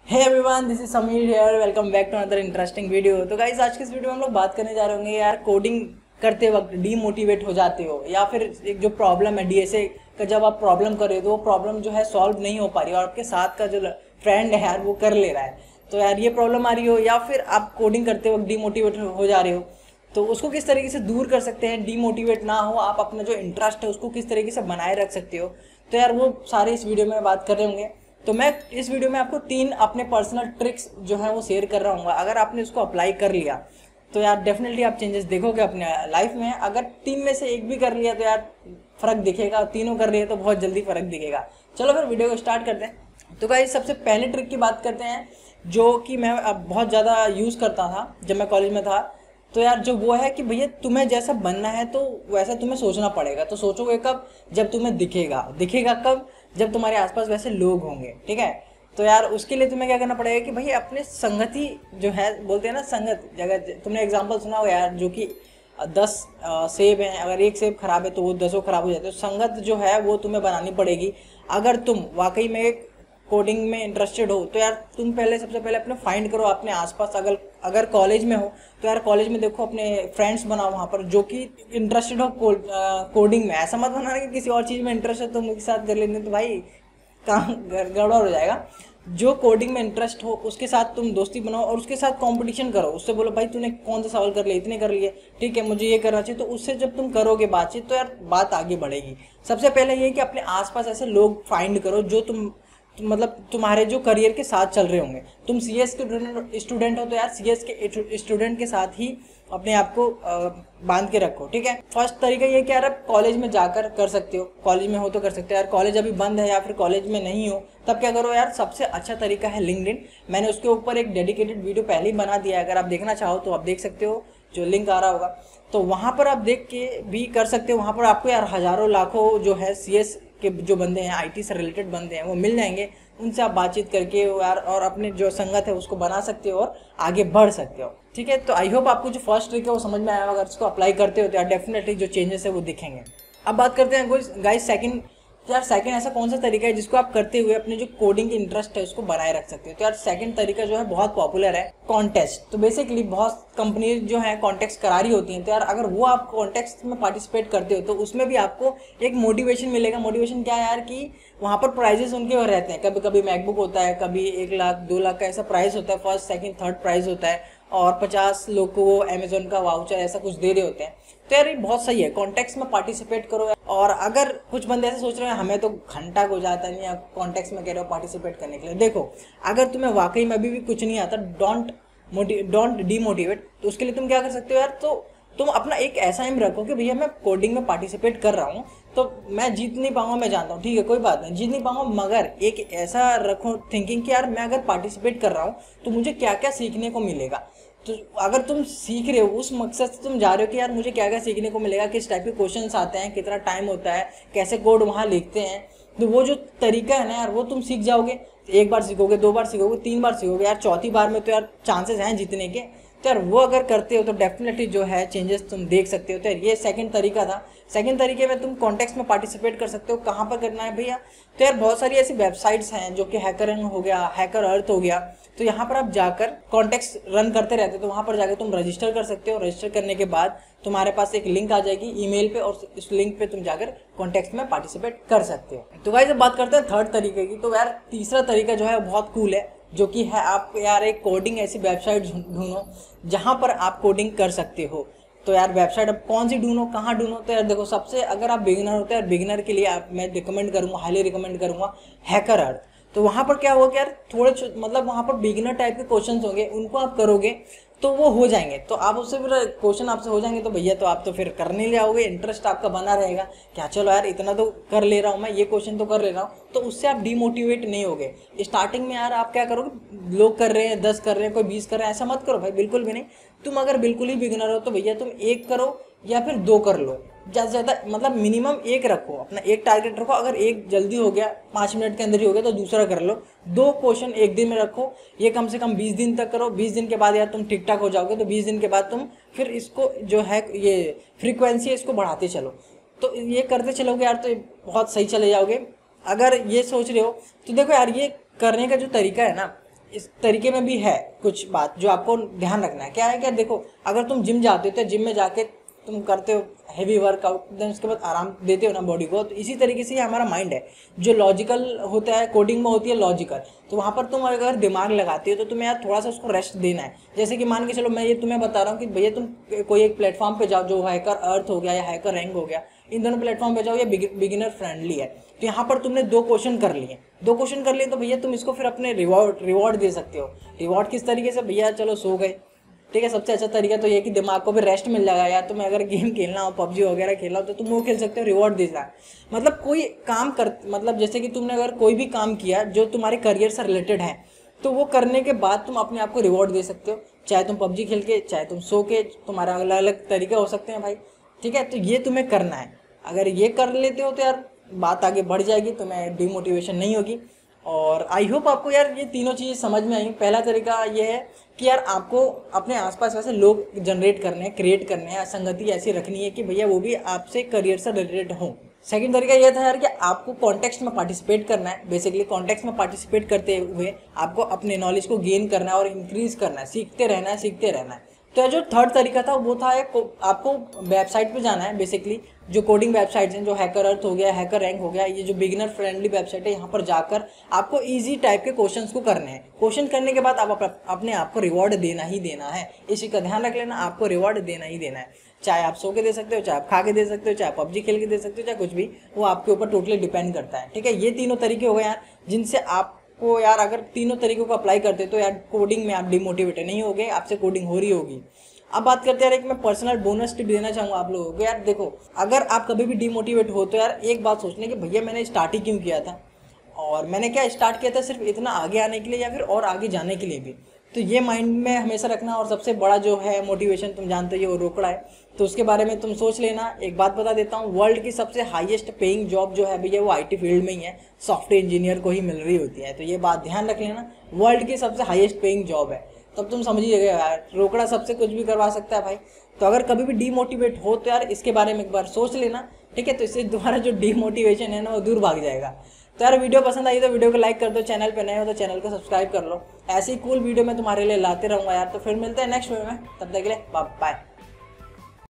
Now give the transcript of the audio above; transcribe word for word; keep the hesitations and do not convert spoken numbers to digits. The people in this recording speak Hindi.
Hey everyone, this is Sameer here. Welcome back to another interesting video. तो गाइस, आज के इस वीडियो में हम लोग बात करने जा रहे होंगे यार, कोडिंग करते वक्त डीमोटिवेट हो जाते हो या फिर एक जो प्रॉब्लम है डीएसए का, जब आप प्रॉब्लम कर रहे हो तो वो प्रॉब्लम जो है सॉल्व नहीं हो पा रही और आपके साथ का जो फ्रेंड है यार वो कर ले रहा है। तो यार ये प्रॉब्लम आ रही हो या फिर आप कोडिंग करते वक्त डीमोटिवेट हो जा रहे हो, तो उसको किस तरीके से दूर कर सकते हैं, डीमोटिवेट ना हो, आप अपना जो इंटरेस्ट है उसको किस तरीके से बनाए रख सकते हो। तो यार वो सारे इस वीडियो में बात कर रहे होंगे। तो मैं इस वीडियो में आपको तीन अपने पर्सनल ट्रिक्स जो है वो शेयर कर रहा हूँ। अगर आपने उसको अप्लाई कर लिया तो यार डेफिनेटली आप चेंजेस देखोगे अपने लाइफ में। अगर तीन में से एक भी कर लिया तो यार फर्क दिखेगा, तीनों कर रही है तो बहुत जल्दी फर्क दिखेगा। चलो फिर वीडियो को स्टार्ट करते हैं। तो गाइस, सबसे पहले ट्रिक की बात करते हैं जो कि मैं अब बहुत ज़्यादा यूज़ करता था जब मैं कॉलेज में था। तो यार जो वो है कि भैया तुम्हें जैसा बनना है तो वैसा तुम्हें सोचना पड़ेगा। तो सोचोगे कब? जब तुम्हें दिखेगा। दिखेगा कब? जब तुम्हारे आसपास वैसे लोग होंगे। ठीक है, तो यार उसके लिए तुम्हें क्या करना पड़ेगा कि भाई अपने संगति जो है, बोलते हैं ना संगत जगह, तुमने एग्जांपल सुना हो यार, जो कि दस अ, सेब हैं, अगर एक सेब खराब है तो वो दसों खराब हो जाते हैं। तो संगत जो है वो तुम्हें बनानी पड़ेगी। अगर तुम वाकई में एक कोडिंग में इंटरेस्टेड हो तो यार तुम पहले सबसे पहले अपने फाइंड करो अपने आसपास। अगर अगर कॉलेज में हो तो यार कॉलेज में देखो, अपने फ्रेंड्स बनाओ वहाँ पर जो कि इंटरेस्टेड हो को, कोडिंग में। ऐसा मत बनाना कि किसी और चीज़ में इंटरेस्ट है तो मुझे साथ कर लेते, तो भाई काम गड़बड़ हो जाएगा। जो कोडिंग में इंटरेस्ट हो उसके साथ तुम दोस्ती बनाओ और उसके साथ कंपटीशन करो। उससे बोलो भाई तूने कौन सा सवाल कर लिया, इतने कर लिए, ठीक है मुझे ये करना चाहिए। तो उससे जब तुम करोगे बातचीत तो यार बात आगे बढ़ेगी। सबसे पहले ये कि अपने आसपास ऐसे लोग फाइंड करो जो तुम तो मतलब तुम्हारे जो करियर के साथ चल रहे होंगे। तुम सीएस के स्टूडेंट हो तो यार सीएस के स्टूडेंट के साथ ही अपने आप को बांध के रखो। ठीक है, फर्स्ट तरीका ये कि यार आप कॉलेज में जाकर कर सकते हो। कॉलेज में हो तो कर सकते हो। यार कॉलेज अभी बंद है या फिर कॉलेज में नहीं हो तब क्या करो यार, सबसे अच्छा तरीका है लिंक्डइन। मैंने उसके ऊपर एक डेडिकेटेड वीडियो पहले ही बना दिया है, अगर आप देखना चाहो तो आप देख सकते हो, जो लिंक आ रहा होगा। तो वहाँ पर आप देख के भी कर सकते हो। वहाँ पर आपको यार हज़ारों लाखों जो है सीएस के जो बंदे हैं, आईटी से रिलेटेड बंदे हैं, वो मिल जाएंगे। उनसे आप बातचीत करके यार और अपने जो संगत है उसको बना सकते हो और आगे बढ़ सकते हो। ठीक है, तो आई होप आपको जो फर्स्ट ट्रिक है वो समझ में आया। अगर इसको अप्लाई करते हो तो यार डेफिनेटली जो चेंजेस है वो दिखेंगे। अब बात करते हैं गाइस सेकंड। यार सेकंड ऐसा कौन सा तरीका है जिसको आप करते हुए अपने जो कोडिंग की इंटरेस्ट है उसको बनाए रख सकते हो। तो यार सेकंड तरीका जो है बहुत पॉपुलर है, कॉन्टेस्ट। तो बेसिकली बहुत कंपनी जो है कॉन्टेस्ट करा रही होती हैं। तो यार अगर वो आप कॉन्टेस्ट में पार्टिसिपेट करते हो तो उसमें भी आपको एक मोटिवेशन मिलेगा। मोटिवेशन क्या है यार कि वहाँ पर प्राइजेस उनके रहते हैं। कभी कभी मैकबुक होता है, कभी एक लाख दो लाख का ऐसा प्राइस होता है, फर्स्ट सेकंड थर्ड प्राइज होता है, और पचास लोग को वो अमेजोन का वाउचर ऐसा कुछ दे रहे होते हैं। तो यार ये बहुत सही है, कॉन्टेक्स्ट में पार्टिसिपेट करो। और अगर कुछ बंदे ऐसे सोच रहे हैं हमें तो घंटा को जाता नहीं है कॉन्टेक्स्ट में कह रहे हो पार्टिसिपेट करने के लिए, देखो अगर तुम्हें वाकई में अभी भी कुछ नहीं आता, डोंट डोंट डीमोटिवेट। तो उसके लिए तुम क्या कर सकते हो यार, तो तुम अपना एक ऐसा एम रखो कि भैया मैं कोडिंग में पार्टिसिपेट कर रहा हूँ, तो मैं जीत नहीं पाऊंगा, मैं जानता हूँ, ठीक है कोई बात नहीं, जीत नहीं पाऊंगा, मगर एक ऐसा रखो थिंकिंग कि यार मैं अगर पार्टिसिपेट कर रहा हूँ तो मुझे क्या क्या सीखने को मिलेगा। तो अगर तुम सीख रहे हो उस मकसद से तुम जा रहे हो कि यार मुझे क्या क्या सीखने को मिलेगा, किस टाइप के क्वेश्चंस आते हैं, कितना टाइम होता है, कैसे कोड वहाँ लिखते हैं, तो वो जो तरीका है ना यार वो तुम सीख जाओगे। एक बार सीखोगे, दो बार सीखोगे, तीन बार सीखोगे, यार चौथी बार में तो यार चांसेस हैं जीतने के। तो यार वो अगर करते हो तो डेफिनेटली जो है चेंजेस तुम देख सकते हो। तो यार ये सेकंड तरीका था। सेकंड तरीके में तुम कॉन्टेक्स्ट में पार्टिसिपेट कर सकते हो। कहाँ पर करना है भैया, तो यार बहुत सारी ऐसी वेबसाइट्स हैं जो कि हैकर हो गया, हैकर अर्थ हो गया, तो यहाँ पर आप जाकर कॉन्टेक्स्ट रन करते रहते हो, तो वहाँ पर जाकर तुम रजिस्टर कर सकते हो। रजिस्टर करने के बाद तुम्हारे पास एक लिंक आ जाएगी ईमेल पे, और इस लिंक पे तुम जाकर कॉन्टेक्स्ट में पार्टिसिपेट कर सकते हो। तो गाइस अब बात करते हैं थर्ड तरीके की। तो यार तीसरा तरीका जो है बहुत कूल है, जो कि है आप यार एक कोडिंग ऐसी वेबसाइट ढूंढो जहाँ पर आप कोडिंग कर सकते हो। तो यार वेबसाइट अब कौन सी ढूंढो, कहाँ ढूंढो, तो यार देखो सबसे, अगर आप बिगिनर होते हैं, बिगिनर के लिए आप मैं रिकमेंड करूँगा, हाईली रिकमेंड करूँगा हैकर अर्थ। तो वहाँ पर क्या होगा कि यार थोड़े मतलब वहाँ पर बिगिनर टाइप के क्वेश्चंस होंगे, उनको आप करोगे तो वो हो जाएंगे। तो आप उससे फिर क्वेश्चन आपसे हो जाएंगे तो भैया तो आप तो फिर करने ले आओगे, इंटरेस्ट आपका बना रहेगा, क्या चलो यार इतना तो कर ले रहा हूँ मैं, ये क्वेश्चन तो कर ले रहा हूँ, तो उससे आप डिमोटिवेट नहीं होगे। स्टार्टिंग में यार आप क्या करोगे, लोग कर रहे हैं, दस कर रहे हैं, कोई बीस कर रहे हैं, ऐसा मत करो भाई, बिल्कुल भी नहीं। तुम अगर बिल्कुल ही बिगिनर हो तो भैया तुम एक करो या फिर दो कर लो, ज़्यादा से ज़्यादा मतलब मिनिमम एक रखो, अपना एक टारगेट रखो। अगर एक जल्दी हो गया, पाँच मिनट के अंदर ही हो गया, तो दूसरा कर लो। दो क्वेश्चन एक दिन में रखो, ये कम से कम बीस दिन तक करो। बीस दिन के बाद यार तुम ठीक ठाक हो जाओगे, तो बीस दिन के बाद तुम फिर इसको जो है ये फ्रीक्वेंसी है इसको बढ़ाते चलो। तो ये करते चलोगे यार तो बहुत सही चले जाओगे। अगर ये सोच रहे हो तो देखो यार, ये करने का जो तरीका है ना, इस तरीके में भी है कुछ बात जो आपको ध्यान रखना है। क्या है क्या, देखो अगर तुम जिम जाते हो तो जिम में जाके तुम करते हो हैवी वर्कआउट, देन उसके बाद आराम देते हो ना बॉडी को, तो इसी तरीके से हमारा माइंड है जो लॉजिकल होता है, कोडिंग में होती है लॉजिकल, तो वहाँ पर तुम अगर दिमाग लगाती हो तो तुम्हें यार थोड़ा सा उसको रेस्ट देना है। जैसे कि मान के चलो मैं ये तुम्हें बता रहा हूँ कि भैया तुम कोई एक प्लेटफॉर्म पे जाओ जो हैकर अर्थ हो गया या हैकर रैंक हो गया, इन दोनों प्लेटफॉर्म पे जाओ, ये बिगिनर फ्रेंडली है। तो यहाँ पर तुमने दो क्वेश्चन कर लिए दो क्वेश्चन कर लिए तो भैया तुम इसको फिर अपने रिवॉर्ड रिवॉर्ड दे सकते हो। रिवॉर्ड किस तरीके से, भैया चलो सो गए, ठीक है, सबसे अच्छा तरीका तो ये कि दिमाग को भी रेस्ट मिल जाएगा। यार तुम्हें अगर गेम खेलना हो, पबजी वगैरह खेलना हो, तो तुम वो खेल सकते हो, रिवॉर्ड दे रहा है। मतलब कोई काम कर, मतलब जैसे कि तुमने अगर कोई भी काम किया जो तुम्हारे करियर से रिलेटेड है, तो वो करने के बाद तुम अपने आप को रिवॉर्ड दे सकते हो, चाहे तुम पबजी खेल के, चाहे तुम सो के, तुम्हारा अलग अलग तरीके हो सकते हैं भाई, ठीक है। तो ये तुम्हें करना है, अगर ये कर लेते हो तो यार बात आगे बढ़ जाएगी, तुम्हें डिमोटिवेशन नहीं होगी। और आई होप आपको यार ये तीनों चीज़ समझ में आई। पहला तरीका ये है कि यार आपको अपने आसपास वैसे लोग जनरेट करने हैं, क्रिएट करने हैं, संगति ऐसी रखनी है कि भैया वो भी आपसे करियर से रिलेटेड हो। सेकंड तरीका ये था यार कि आपको कॉन्टेक्स्ट में पार्टिसिपेट करना है। बेसिकली कॉन्टेक्स्ट में पार्टिसिपेट करते हुए आपको अपने नॉलेज को गेन करना है और इंक्रीज करना है, सीखते रहना है सीखते रहना है। तो जो थर्ड तरीका था वो था एक, आपको वेबसाइट पे जाना है, बेसिकली जो कोडिंग वेबसाइट्स हैं, जो हैकर अर्थ हो गया, हैकर रैंक हो गया, ये जो बिगिनर फ्रेंडली वेबसाइट है, यहाँ पर जाकर आपको इजी टाइप के क्वेश्चंस को करने हैं। क्वेश्चन करने के बाद आप अपने आप को रिवॉर्ड देना ही देना है, इसी का ध्यान रख लेना, आपको रिवॉर्ड देना ही देना है। चाहे आप सो के दे सकते हो, चाहे आप खा के दे सकते हो, चाहे पबजी खेल के दे सकते हो, चाहे कुछ भी, वो आपके ऊपर टोटली डिपेंड करता है, ठीक है। ये तीनों तरीके हो गए यार, जिनसे आप को यार अगर तीनों तरीकों को अप्लाई करते तो यार कोडिंग में आप डिमोटिवेटेड नहीं होगे, आपसे कोडिंग हो रही होगी। अब बात करते हैं यार, एक मैं पर्सनल बोनस टिप देना चाहूँगा आप लोगों को। यार देखो, अगर आप कभी भी डिमोटिवेट हो तो यार एक बात सोचने कि भैया मैंने स्टार्ट ही क्यों किया था, और मैंने क्या स्टार्ट किया था, सिर्फ इतना आगे आने के लिए या फिर और आगे जाने के लिए भी। तो ये माइंड में हमेशा रखना। और सबसे बड़ा जो है मोटिवेशन तुम जानते हो, ये वो रोकड़ा है, तो उसके बारे में तुम सोच लेना। एक बात बता देता हूँ, वर्ल्ड की सबसे हाईएस्ट पेइंग जॉब जो है भैया वो आईटी फील्ड में ही है, सॉफ्टवेयर इंजीनियर को ही मिल रही होती है। तो ये बात ध्यान रख लेना, वर्ल्ड की सबसे हाईएस्ट पेइंग जॉब है। तब तुम समझिएगा यार, रोकड़ा सबसे कुछ भी करवा सकता है भाई। तो अगर कभी भी डीमोटिवेट हो तो यार इसके बारे में एक बार सोच लेना, ठीक है। तो इससे तुम्हारा जो डीमोटिवेशन है ना वो दूर भाग जाएगा। तो यार वीडियो पसंद आई तो वीडियो को लाइक कर दो, चैनल पे नए हो तो चैनल को सब्सक्राइब कर लो। ऐसी कूल वीडियो मैं तुम्हारे लिए लाते रहूँगा यार। तो फिर मिलते हैं नेक्स्ट वीडियो में, तब तक के लिए बाय बाय।